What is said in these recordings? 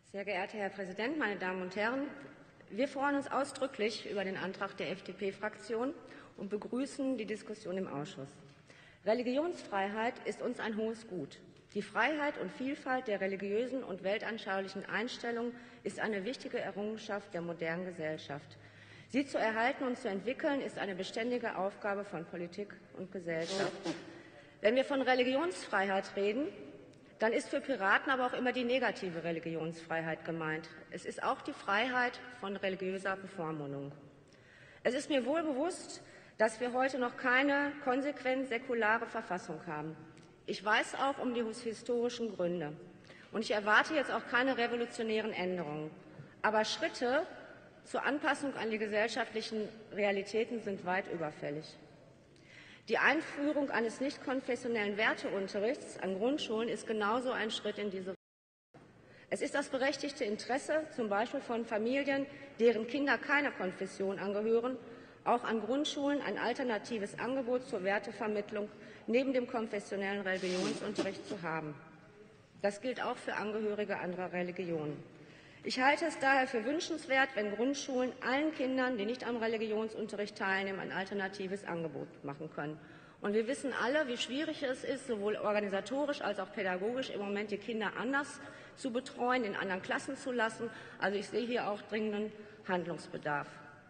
Sehr geehrter Herr Präsident, meine Damen und Herren! Wir freuen uns ausdrücklich über den Antrag der FDP-Fraktion und begrüßen die Diskussion im Ausschuss. Religionsfreiheit ist uns ein hohes Gut. Die Freiheit und Vielfalt der religiösen und weltanschaulichen Einstellungen ist eine wichtige Errungenschaft der modernen Gesellschaft. Sie zu erhalten und zu entwickeln, ist eine beständige Aufgabe von Politik und Gesellschaft. Wenn wir von Religionsfreiheit reden, dann ist für Piraten aber auch immer die negative Religionsfreiheit gemeint. Es ist auch die Freiheit von religiöser Bevormundung. Es ist mir wohl bewusst, dass wir heute noch keine konsequent säkulare Verfassung haben. Ich weiß auch um die historischen Gründe. Und ich erwarte jetzt auch keine revolutionären Änderungen. Aber Schritte zur Anpassung an die gesellschaftlichen Realitäten sind weit überfällig. Die Einführung eines nicht konfessionellen Werteunterrichts an Grundschulen ist genauso ein Schritt in diese Richtung. Es ist das berechtigte Interesse, zum Beispiel von Familien, deren Kinder keiner Konfession angehören, auch an Grundschulen ein alternatives Angebot zur Wertevermittlung neben dem konfessionellen Religionsunterricht zu haben. Das gilt auch für Angehörige anderer Religionen. Ich halte es daher für wünschenswert, wenn Grundschulen allen Kindern, die nicht am Religionsunterricht teilnehmen, ein alternatives Angebot machen können. Und wir wissen alle, wie schwierig es ist, sowohl organisatorisch als auch pädagogisch im Moment die Kinder anders zu betreuen, in anderen Klassen zu lassen. Also ich sehe hier auch dringenden Handlungsbedarf.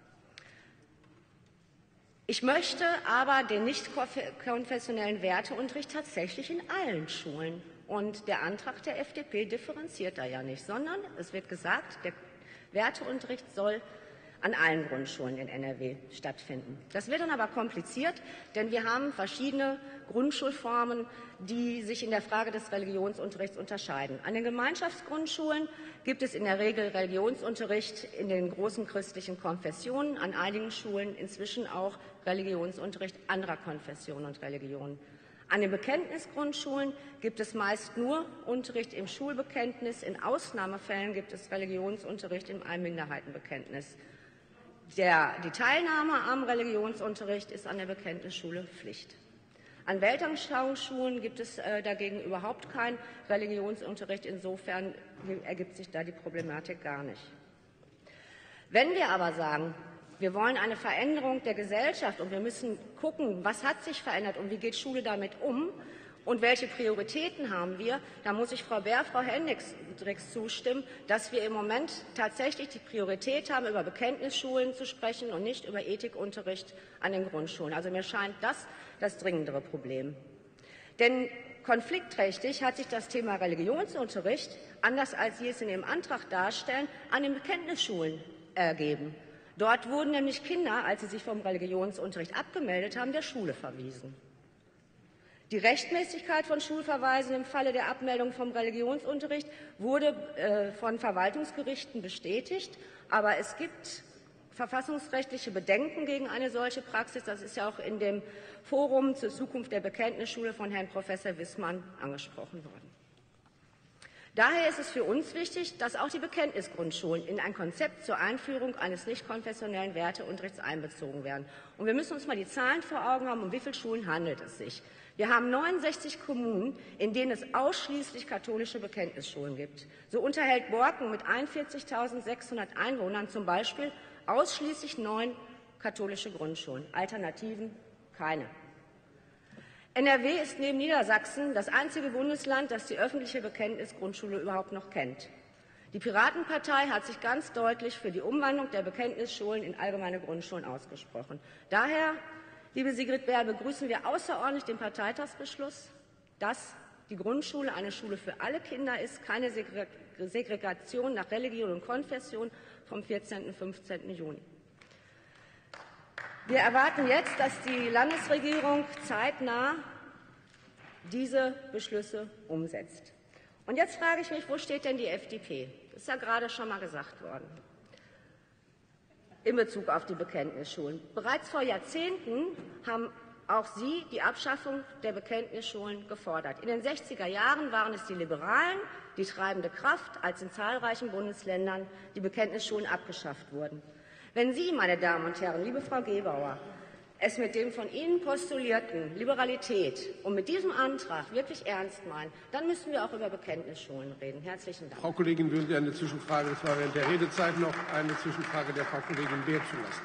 Ich möchte aber den nicht konfessionellen Werteunterricht tatsächlich in allen Schulen. Und der Antrag der FDP differenziert da ja nicht, sondern es wird gesagt, der Werteunterricht soll an allen Grundschulen in NRW stattfinden. Das wird dann aber kompliziert, denn wir haben verschiedene Grundschulformen, die sich in der Frage des Religionsunterrichts unterscheiden. An den Gemeinschaftsgrundschulen gibt es in der Regel Religionsunterricht in den großen christlichen Konfessionen, an einigen Schulen inzwischen auch Religionsunterricht anderer Konfessionen und Religionen. An den Bekenntnisgrundschulen gibt es meist nur Unterricht im Schulbekenntnis. In Ausnahmefällen gibt es Religionsunterricht im Minderheitenbekenntnis. Die Teilnahme am Religionsunterricht ist an der Bekenntnisschule Pflicht. An Weltanschauungsschulen gibt es dagegen überhaupt keinen Religionsunterricht. Insofern ergibt sich da die Problematik gar nicht. Wenn wir aber sagen, wir wollen eine Veränderung der Gesellschaft und wir müssen gucken, was hat sich verändert und wie geht Schule damit um und welche Prioritäten haben wir, da muss ich Frau Baer, Frau Hendricks zustimmen, dass wir im Moment tatsächlich die Priorität haben, über Bekenntnisschulen zu sprechen und nicht über Ethikunterricht an den Grundschulen. Also mir scheint das dringendere Problem. Denn konfliktträchtig hat sich das Thema Religionsunterricht, anders als Sie es in Ihrem Antrag darstellen, an den Bekenntnisschulen ergeben. Dort wurden nämlich Kinder, als sie sich vom Religionsunterricht abgemeldet haben, der Schule verwiesen. Die Rechtmäßigkeit von Schulverweisen im Falle der Abmeldung vom Religionsunterricht wurde von Verwaltungsgerichten bestätigt, aber es gibt verfassungsrechtliche Bedenken gegen eine solche Praxis. Das ist ja auch in dem Forum zur Zukunft der Bekenntnisschule von Herrn Professor Wissmann angesprochen worden. Daher ist es für uns wichtig, dass auch die Bekenntnisgrundschulen in ein Konzept zur Einführung eines nicht konfessionellen Werteunterrichts einbezogen werden. Und wir müssen uns mal die Zahlen vor Augen haben, um wie viele Schulen handelt es sich. Wir haben 69 Kommunen, in denen es ausschließlich katholische Bekenntnisschulen gibt. So unterhält Borken mit 41.600 Einwohnern zum Beispiel ausschließlich 9 katholische Grundschulen, Alternativen keine. NRW ist neben Niedersachsen das einzige Bundesland, das die öffentliche Bekenntnisgrundschule überhaupt noch kennt. Die Piratenpartei hat sich ganz deutlich für die Umwandlung der Bekenntnisschulen in allgemeine Grundschulen ausgesprochen. Daher, liebe Sigrid Baer, begrüßen wir außerordentlich den Parteitagsbeschluss, dass die Grundschule eine Schule für alle Kinder ist, keine Segregation nach Religion und Konfession vom 14. und 15. Juni. Wir erwarten jetzt, dass die Landesregierung zeitnah diese Beschlüsse umsetzt. Und jetzt frage ich mich, wo steht denn die FDP? Das ist ja gerade schon mal gesagt worden in Bezug auf die Bekenntnisschulen. Bereits vor Jahrzehnten haben auch Sie die Abschaffung der Bekenntnisschulen gefordert. In den 60er Jahren waren es die Liberalen, die treibende Kraft, als in zahlreichen Bundesländern die Bekenntnisschulen abgeschafft wurden. Wenn Sie, meine Damen und Herren, liebe Frau Gebauer, es mit dem von Ihnen postulierten Liberalität und mit diesem Antrag wirklich ernst meinen, dann müssten wir auch über Bekenntnisschulen reden. Herzlichen Dank. Frau Kollegin, würden Sie eine Zwischenfrage, das war während der Redezeit noch eine Zwischenfrage der Frau Kollegin Beer zulassen?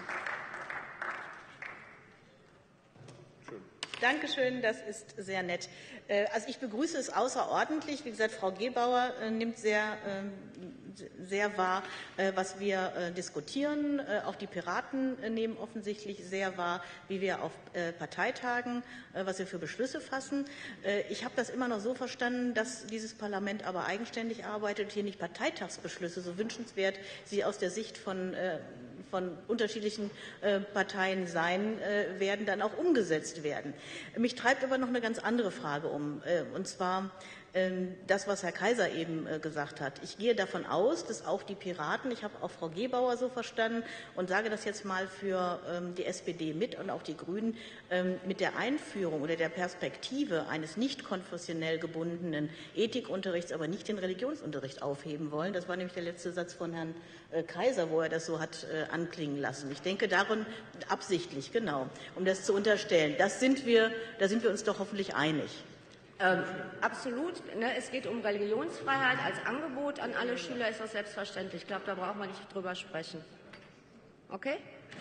Dankeschön, das ist sehr nett. Also ich begrüße es außerordentlich. Wie gesagt, Frau Gebauer nimmt sehr wahr, was wir diskutieren. Auch die Piraten nehmen offensichtlich sehr wahr, wie wir auf Parteitagen, was wir für Beschlüsse fassen. Ich habe das immer noch so verstanden, dass dieses Parlament aber eigenständig arbeitet und hier nicht Parteitagsbeschlüsse, so wünschenswert sie aus der Sicht von unterschiedlichen Parteien sein werden, dann auch umgesetzt werden. Mich treibt aber noch eine ganz andere Frage um, und zwar das, was Herr Kaiser eben gesagt hat. Ich gehe davon aus, dass auch die Piraten, ich habe auch Frau Gebauer so verstanden und sage das jetzt mal für die SPD mit und auch die Grünen, mit der Einführung oder der Perspektive eines nicht konfessionell gebundenen Ethikunterrichts, aber nicht den Religionsunterricht aufheben wollen. Das war nämlich der letzte Satz von Herrn Kaiser, wo er das so hat anklingen lassen. Ich denke darin absichtlich, genau, um das zu unterstellen. Da sind wir uns doch hoffentlich einig. Absolut. Ne, es geht um Religionsfreiheit als Angebot an alle Schüler, ist das selbstverständlich. Ich glaube, da brauchen wir nicht drüber sprechen. Okay?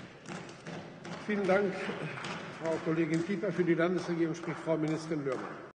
Vielen Dank, Frau Kollegin Pieper. Für die Landesregierung spricht Frau Ministerin Lörmann.